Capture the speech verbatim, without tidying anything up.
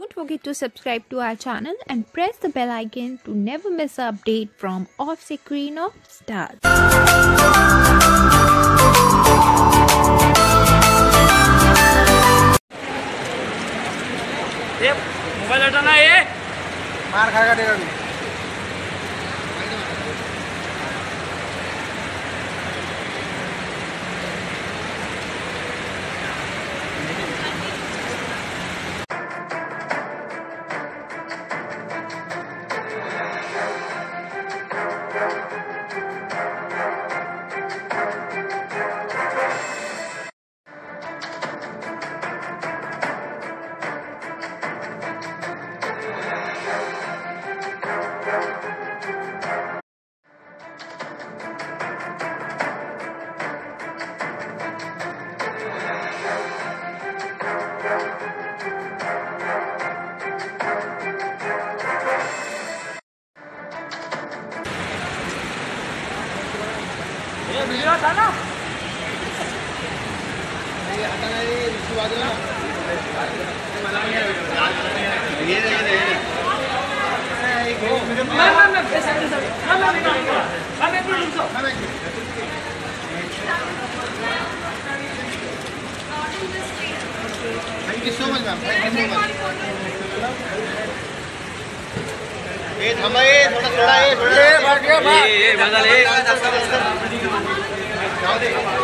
Don't forget to subscribe to our channel and press the bell icon to never miss an update from Off-Screen of Stars. ये mobile हटाना है, मार खाएगा देगा भी। ये वीडियो था ना, ये हटाना है, इसके बाद ना ये ये ये मैं मैं मैं ऐसा ऐसा मैं मैं मैं मैं मैं रुक जाओ। Thank you so much ma'am, thank you so much. ये थमा, ये थोड़ा थोड़ा ये थोड़ा ये भाग गया भाग, ये बदल ये जाओ दे।